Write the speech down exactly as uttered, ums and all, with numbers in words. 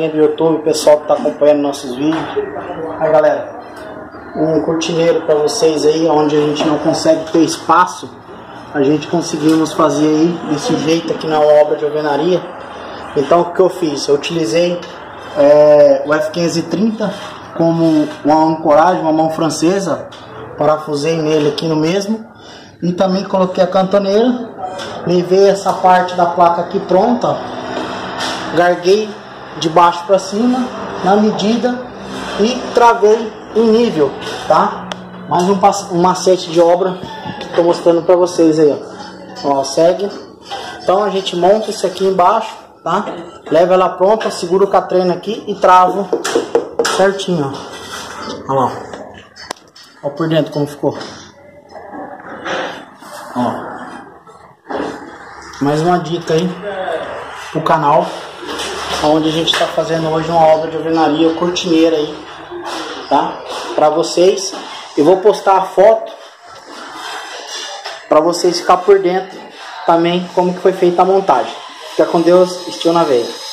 galerinha do YouTube, pessoal que tá acompanhando nossos vídeos. Aí galera, um cortineiro para vocês aí, onde a gente não consegue ter espaço, a gente conseguimos fazer aí desse jeito aqui na obra de alvenaria. Então o que eu fiz? Eu utilizei é, o F quinhentos e trinta como uma ancoragem, uma mão francesa, parafusei nele aqui no mesmo, e também coloquei a cantoneira, levei essa parte da placa aqui pronta, garguei de baixo para cima na medida e travei em nível, tá? Mais um, um macete de obra que estou mostrando para vocês aí, ó. Ó, segue. Então a gente monta isso aqui embaixo, tá? Leva ela pronta, segura o catreno aqui e travo certinho, ó. Olha lá, ó por dentro como ficou. Ó. Mais uma dica aí pro canal, onde a gente está fazendo hoje uma obra de alvenaria, cortineira aí, tá? Para vocês. Eu vou postar a foto para vocês ficar por dentro também como que foi feita a montagem. Fica com Deus, estilo na veia.